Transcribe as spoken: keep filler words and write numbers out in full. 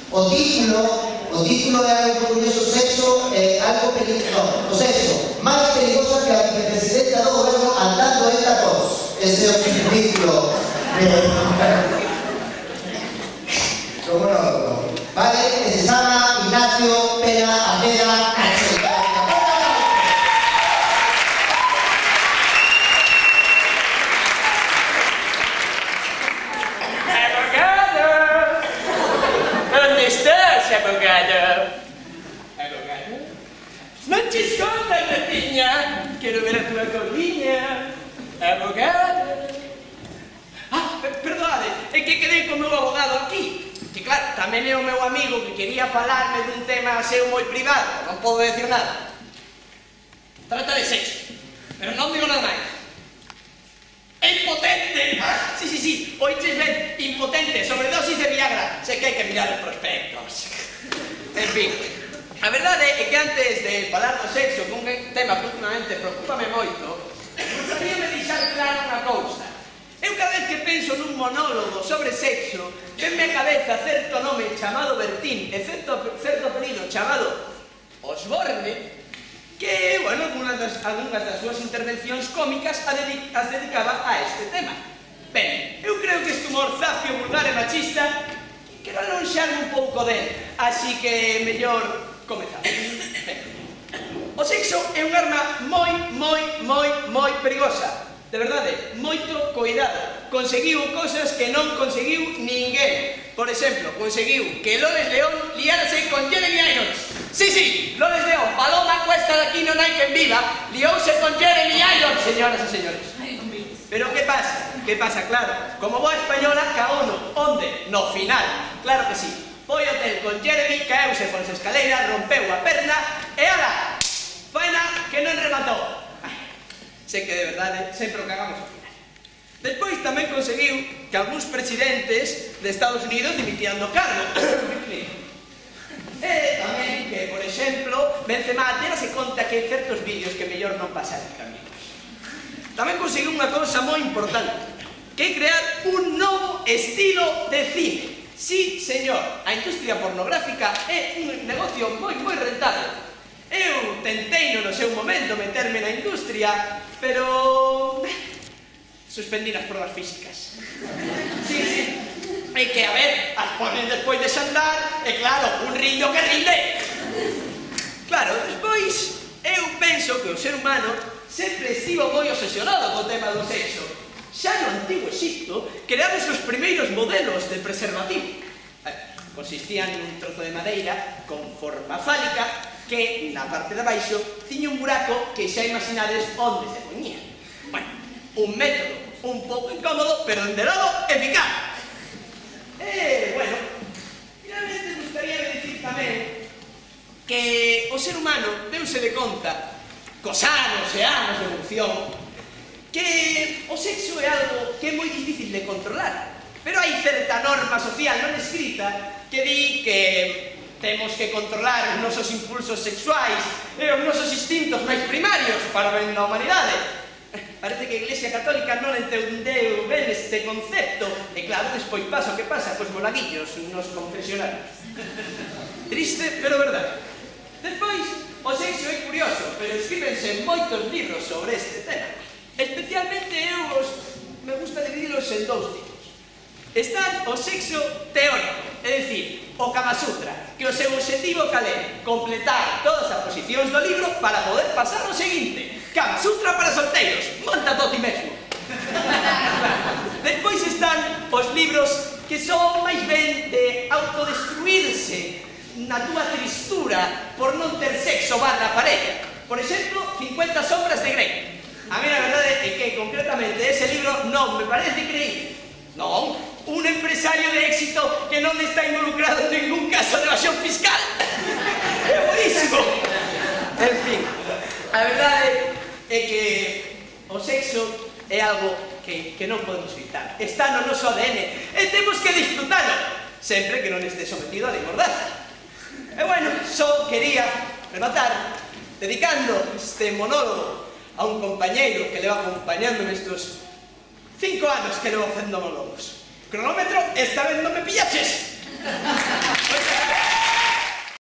O título, o título é algo curioso, sexo é algo peligroso. O sexo, máis peligroso que a vicepresidenta do goberno andando en tacos. Ese é o título. Como no, vale, que se llama Ignacio Pena Ajeda Nacho. Abogado. Abogado? Non ci esconda, Gratiña. Quero ver a tua coliña. Abogado. Ah, perdade, é que quedei con o meu abogado aquí. Que claro, tamén é o meu amigo que quería falarme dun tema seu moi privado. Non podo decir nada. Trata de sexo. Pero non digo nada máis. É impotente! Ah, sí, sí, sí, oiches ben, impotente, sobredosis de Viagra. Sei que hai que mirar os prospectos. En fin, a verdade é que antes de falar do sexo, que un tema que últimamente preocúpame moito, gustaríame deixar claro unha cousa. Eu cada vez que penso nun monólogo sobre sexo, venme a cabeza certo nome chamado Bertín e certo, certo apelido chamado Osborne, que, bueno, algunas das, algunas das súas intervencións cómicas as dedicaba a este tema. Ben, eu creo que este humor zafio, vulgar e machista quero alonxarme un pouco del, así que mellor comezamos. Ben, o sexo é un arma moi, moi, moi, moi perigosa. De verdade, moito cuidado. Conseguiu cosas que non conseguiu ninguén. Por exemplo, conseguiu que Loles León liárase con Jeremy Irons. Sí, sí, Loles León, Paloma Cuesta de aquí non hai quen viva, liouse con Jeremy Irons, señoras e señores. Pero que pasa? Que pasa, claro, como boa española, caou no, onde? No final, claro que sí. Foi ao hotel con Jeremy, caeuse por as escaleiras, rompeu a perna, e ala, faena que non rematou. Sei que de verdade sempre o cagamos ao final. Despois tamén conseguiu que algúns presidentes de Estados Unidos dimitieran do cargo. E tamén que, por exemplo, Benzema terase conta que hai certos vídeos que mellor non pasar en caminos. Tamén conseguiu unha cousa moi importante, que é crear un novo estilo de cine. Sí, señor, a industria pornográfica é un negocio moi, moi rentable. Eu tentei no seu momento meterme na industria, pero suspendí nas probas físicas. Sí, sí. É que, a ver, as ponen despois de xantar, e claro, un rindo que rinde. Claro, despois, eu penso que o ser humano sempre estivo moi obsesionado co tema do sexo. Xa no antigo Egipto, creamos os primeiros modelos de preservativo. Consistían en un trozo de madeira con forma fálica que na parte de abaixo tiña un buraco que xa imaginades onde se poñía. Bueno, un método un pouco incómodo, pero dende logo eficaz. E, bueno, finalmente gustaría dicir tamén que o ser humano deuse de conta, cos anos e anos de evolución, que o sexo é algo que é moi difícil de controlar. Pero hai certa norma social non escrita que di que temos que controlar os nosos impulsos sexuais e os nosos instintos máis primarios para ben da humanidade. Parece que a Iglesia Católica non entendeu ben este concepto e claro, despois pasa o que pasa cos monaguillos nos confesionarios. Triste, pero verdade. Despois, o sexo é curioso, pero escríbense moitos libros sobre este tema. Especialmente eu os me gusta dividirlos en dous tipos. Está o sexo teórico, é dicir, o Kama Sutra, que o seu objetivo cal é completar todas as posicións do libro para poder pasar ao seguinte. Kama Sutra para solteiros, monta todo ti mesmo. Despois están os libros que son máis ben de autodestruirse na túa tristura por non ter sexo barra parella. Por exemplo, cincuenta sombras de Grey. A mí a verdade é que concretamente ese libro non me parece creíble. Non, un empresario de éxito que non está involucrado en ningún caso de evasión fiscal. É buenísimo. En fin, a verdade é que o sexo é algo que, que non podemos evitar. Está no noso A D N e temos que disfrutalo, sempre que non este sometido a de mordaza. E bueno, só quería rematar dedicando este monólogo a un compañeiro que leva acompañando nestes cinco anos que levo facendo monólogos. Cronómetro, esta vez non me pilla.